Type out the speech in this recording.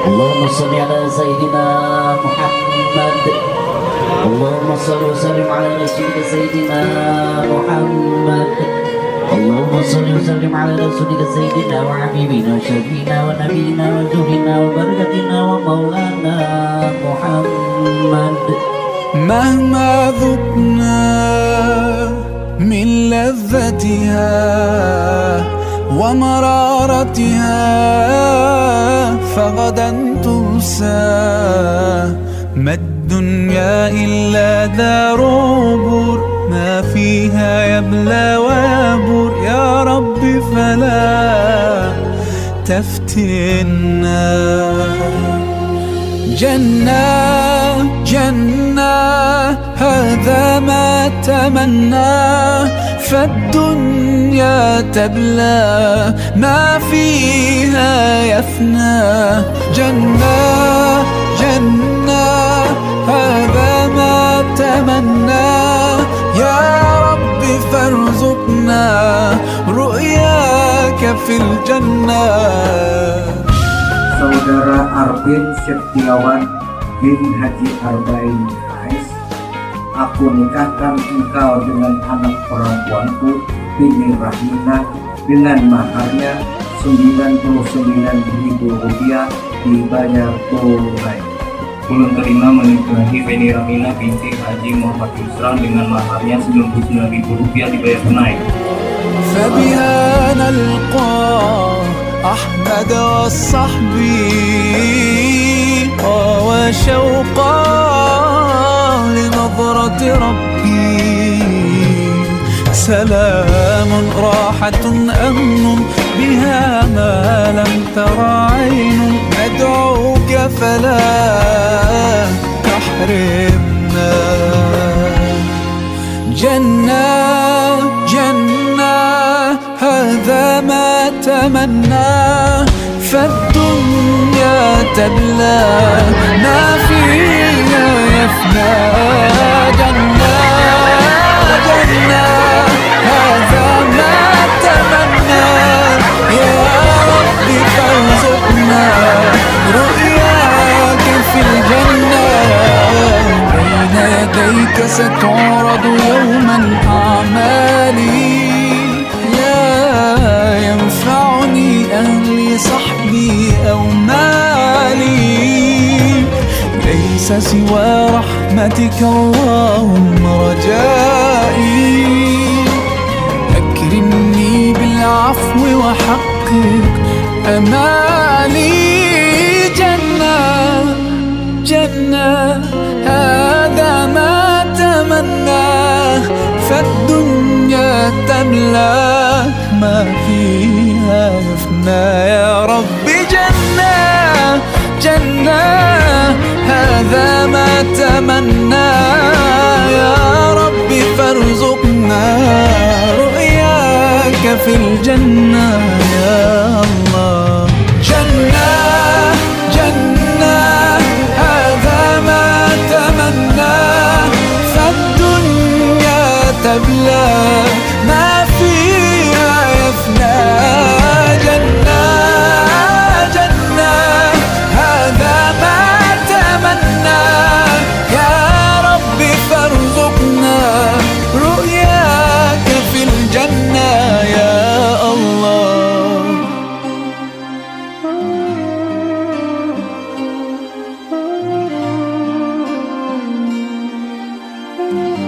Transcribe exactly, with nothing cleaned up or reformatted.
اللهم صل على سيدنا محمد. اللهم صل وسلم على رسولك سيدنا محمد. اللهم صل وسلم على رسولك سيدنا وحبيبنا وشفينا ونبينا وزهرنا وبركتنا ومولانا محمد. مهما ذقنا من لذتها ومرارتها فغدا ترسى، ما الدنيا إلا دار عبور، ما فيها يبلى ويبور. يا رب فلا تفتنا. جنة جنة هذا ما تمناه، فالدنيا تبلى ما فيها يفنى. جنة جنة هذا ما تمناه، يا رب فارزقنا رؤياك في الجنة. Saudara Arvin Setiawan bin Haji Arbain Rais, aku nikahkan engkau dengan anak perempuanku Bini Rahmina dengan maharnya sembilan puluh sembilan ribu rupiah dibayar tunai. Ulun terima menikahi Bini Rahmina binti Haji Muhammad Yusran dengan maharnya sembilan puluh sembilan ribu rupiah dibayar tunai. فبها نلقى أحمد والصحبي وشوقا لنظرة ربي. سلام راحة أمن بها ما لم تر عين، ندعوك فلا تحرمنا. جنة جنة هذا ما تمناه، فالدنيا تبلى ما فيها يفنى. جنة جنة هذا ما تمناه، يا رب فارزقنا رؤياك في الجنة. بين يديك ستعرض يوما أعمالي، ينفعني أهلي صحبي أو مالي. ليس سوى رحمتك اللهم رجائي، أكرمني بالعفو وحقق أمالي. جنة جنة هذا ما تمناه، فالدنيا تملاه ما فيها يفنى. يا رب جنة جنة هذا ما تمنى، يا رب فارزقنا رؤياك في الجنة. يا الله جنة جنة هذا ما تمنى، فالدنيا تبلى ما فيها يفنى. جنة جنة هذا ما تمنى، يا رب فارزقنا رؤياك في الجنة. يا الله Thank you.